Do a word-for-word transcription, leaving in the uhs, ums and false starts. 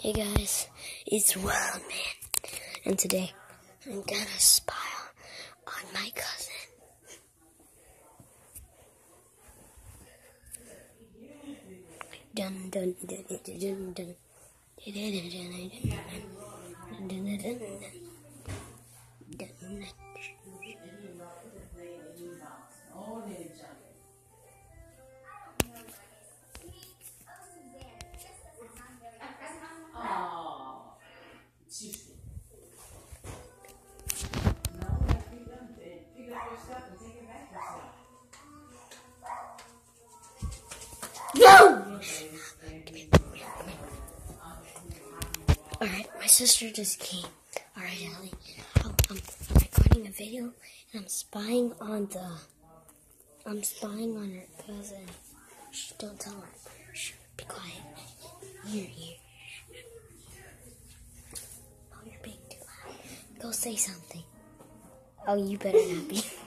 Hey guys, it's Wild Man, and today I'm gonna spy on my cousin. Dun dun dun dun dun dun dun dun dun dun dun. No! Alright, my sister just came. Alright, Ellie. Oh, I'm recording a video and I'm spying on the. I'm spying on her cousin. Shh, don't tell her. Shh, be quiet. Here, here. Oh, you're being too loud. Go say something. Oh, you better not be.